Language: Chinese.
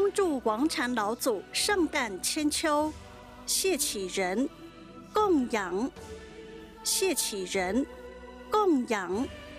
恭祝王禅老祖圣诞千秋，谢启仁供养，谢启仁供养。